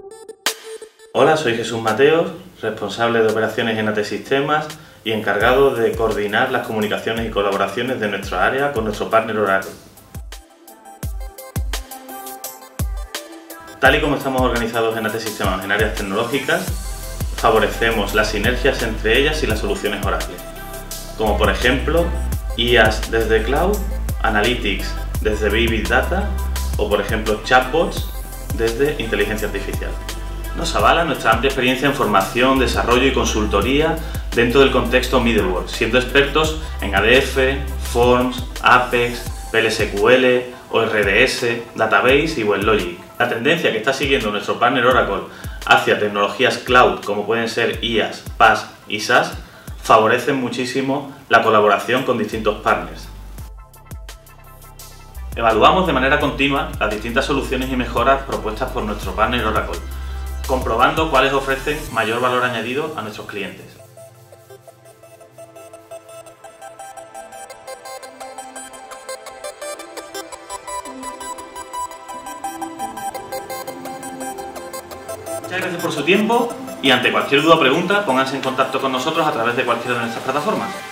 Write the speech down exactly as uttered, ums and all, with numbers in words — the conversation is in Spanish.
Hola, soy Jesús Mateos, responsable de operaciones en A T Sistemas y encargado de coordinar las comunicaciones y colaboraciones de nuestra área con nuestro partner Oracle. Tal y como estamos organizados en A T Sistemas en áreas tecnológicas, favorecemos las sinergias entre ellas y las soluciones Oracle, como por ejemplo I A S desde Cloud, Analytics desde Big Data o por ejemplo Chatbots desde Inteligencia Artificial. Nos avala nuestra amplia experiencia en formación, desarrollo y consultoría dentro del contexto middleware, siendo expertos en A D F, Forms, Apex, P L S Q L, O R D S, Database y WebLogic. La tendencia que está siguiendo nuestro partner Oracle hacia tecnologías cloud como pueden ser I A S, P A S y SaaS favorecen muchísimo la colaboración con distintos partners. Evaluamos de manera continua las distintas soluciones y mejoras propuestas por nuestro partner Oracle, comprobando cuáles ofrecen mayor valor añadido a nuestros clientes. Muchas gracias por su tiempo y ante cualquier duda o pregunta pónganse en contacto con nosotros a través de cualquiera de nuestras plataformas.